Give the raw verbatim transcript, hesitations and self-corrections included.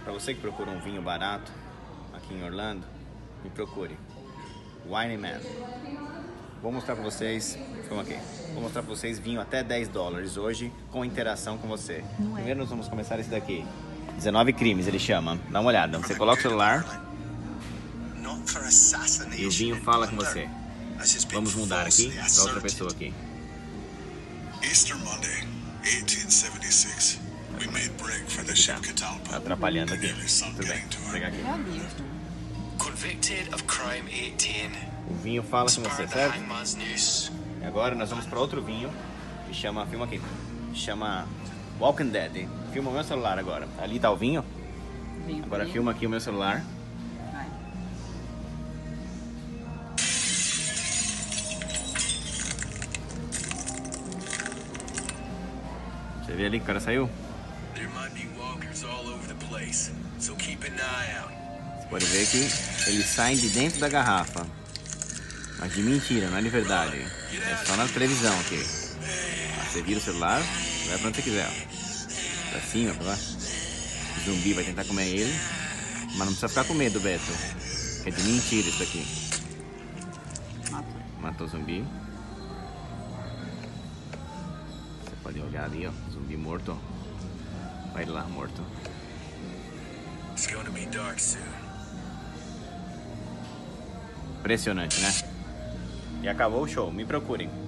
Para você que procura um vinho barato aqui em Orlando, me procure. Wine Man. Vou mostrar para vocês, como aqui. Vou mostrar para vocês vinho até dez dólares hoje com interação com você. Primeiro nós vamos começar esse daqui. dezenove crimes ele chama. Dá uma olhada. Você coloca o celular e o vinho fala com você. Vamos mudar aqui para outra pessoa aqui. Easter Monday, eighteen seventy-six. We made break for the ship Catalpa. Tá atrapalhando aqui. Tudo bem. Vou pegar aqui. Convicted of crime eighteen. O vinho fala com você, certo? E agora nós vamos para outro vinho que chama, filma aqui, chama Walking Dead. Filma o meu celular agora. Ali tá o vinho. Vinho Agora frio. filma aqui o meu celular. Vai. Você vê ali que o cara saiu? There might be walkers all over the place, so keep an eye out. Você pode ver que eles saem de dentro da garrafa. Mas de mentira, não é de verdade. É só na televisão aqui. Você vira o celular, vai pra onde você quiser. Ó. Pra cima, pra lá. O zumbi vai tentar comer ele. Mas não precisa ficar com medo, Beto. É de mentira isso aqui. Matou. Matou o zumbi. Você pode olhar ali, ó. Zumbi morto. Vai lá, morto. It's going to be dark soon. Impressionante, né? E acabou o show. Me procurem.